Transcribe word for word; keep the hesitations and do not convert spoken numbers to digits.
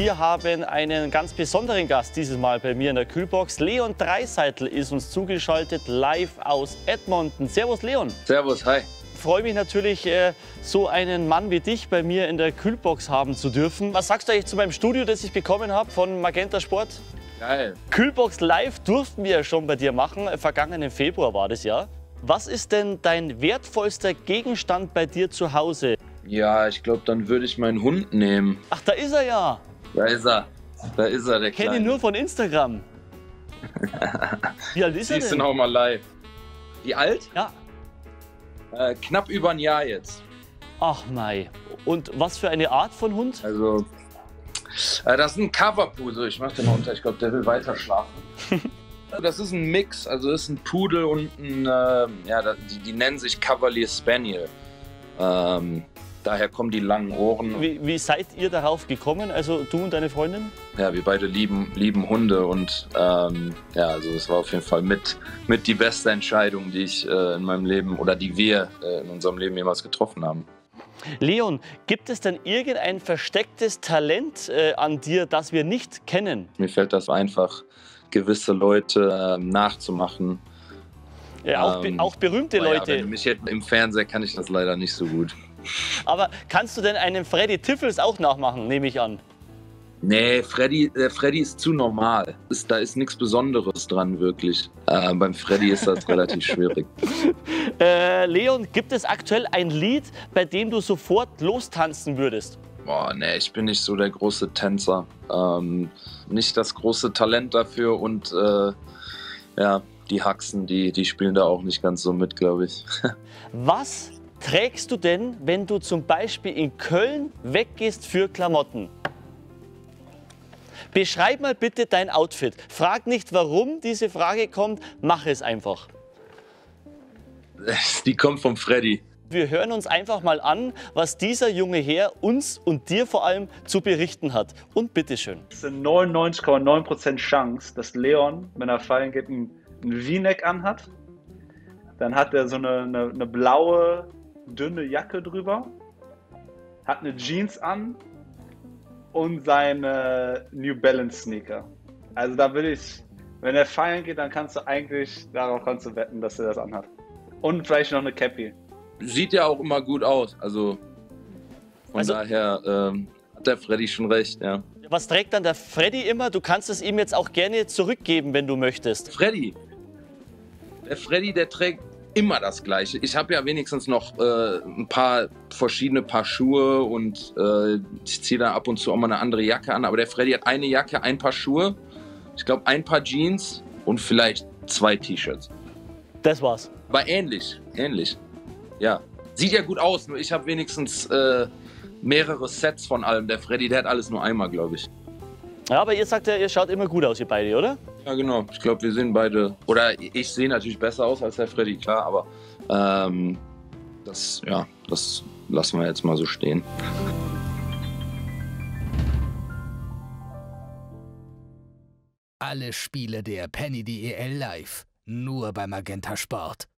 wir haben einen ganz besonderen Gast dieses Mal bei mir in der Kühlbox. Leon Draisaitl ist uns zugeschaltet, live aus Edmonton. Servus Leon. Servus, hi. Ich freue mich natürlich, so einen Mann wie dich bei mir in der Kühlbox haben zu dürfen. Was sagst du eigentlich zu meinem Studio, das ich bekommen habe von Magenta Sport? Geil. Kühlbox Live durften wir ja schon bei dir machen. Vergangenen Februar war das ja. Was ist denn dein wertvollster Gegenstand bei dir zu Hause? Ja, ich glaube, dann würde ich meinen Hund nehmen. Ach, da ist er ja. Da ist er. Da ist er, der Ich kenne Kleine. ihn nur von Instagram. Wie alt ist er Siehst du denn? noch mal live. Wie alt? Ja. Äh, knapp über ein Jahr jetzt. Ach mei. Und was für eine Art von Hund? Also, äh, das ist ein Coverpudel. Ich mach den mal unter. Ich glaube, der will weiter schlafen. Das ist ein Mix. Also, das ist ein Pudel und ein, äh, ja, die, die nennen sich Cavalier Spaniel. Ähm, daher kommen die langen Ohren. Wie, wie seid ihr darauf gekommen, also du und deine Freundin? Ja, wir beide lieben, lieben Hunde und ähm, ja, also es war auf jeden Fall mit, mit die beste Entscheidung, die ich äh, in meinem Leben oder die wir äh, in unserem Leben jemals getroffen haben. Leon, gibt es denn irgendein verstecktes Talent äh, an dir, das wir nicht kennen? Mir fällt das einfach, gewisse Leute äh, nachzumachen. Ja, auch, Ähm, be auch berühmte ja, Leute. wenn du mich jetzt im Fernseher kann ich das leider nicht so gut. Aber kannst du denn einen Freddy Tiffels auch nachmachen, nehme ich an? Nee, Freddy, äh, Freddy ist zu normal. Ist, da ist nichts Besonderes dran, wirklich. Äh, beim Freddy ist das relativ schwierig. Äh, Leon, gibt es aktuell ein Lied, bei dem du sofort lostanzen würdest? Boah, nee, ich bin nicht so der große Tänzer. Ähm, nicht das große Talent dafür und äh, ja, die Haxen, die, die spielen da auch nicht ganz so mit, glaube ich. Was trägst du denn, wenn du zum Beispiel in Köln weggehst für Klamotten? Beschreib mal bitte dein Outfit. Frag nicht, warum diese Frage kommt, mach es einfach. Die kommt vom Freddy. Wir hören uns einfach mal an, was dieser junge Herr uns und dir vor allem zu berichten hat. Und bitteschön. Es ist eine neunundneunzig Komma neun Prozent Chance, dass Leon, wenn er fallen geht, ein, ein V-Neck anhat. Dann hat er so eine, eine, eine blaue, dünne Jacke drüber, hat eine Jeans an und seine New Balance Sneaker. Also da will ich, wenn er feiern geht, dann kannst du eigentlich, darauf kannst du wetten, dass er das anhat. Und vielleicht noch eine Cappy. Sieht ja auch immer gut aus, also von Also- daher ähm, hat der Freddy schon recht, ja. Was trägt dann der Freddy immer? Du kannst es ihm jetzt auch gerne zurückgeben, wenn du möchtest. Freddy, der Freddy, der trägt immer das Gleiche. Ich habe ja wenigstens noch äh, ein paar verschiedene Paar Schuhe und äh, ich ziehe da ab und zu auch mal eine andere Jacke an. Aber der Freddy hat eine Jacke, ein Paar Schuhe, ich glaube ein Paar Jeans und vielleicht zwei T-Shirts. Das war's. War ähnlich, ähnlich. Ja, sieht ja gut aus, nur ich habe wenigstens äh, mehrere Sets von allem. Der Freddy, der hat alles nur einmal, glaube ich. Ja, aber ihr sagt ja, ihr schaut immer gut aus, ihr beide, oder? Ja, genau. Ich glaube, wir sehen beide, oder ich sehe natürlich besser aus als der Freddy, klar, aber ähm, das, ja, das lassen wir jetzt mal so stehen. Alle Spiele der Penny D E L live, nur bei Magenta Sport.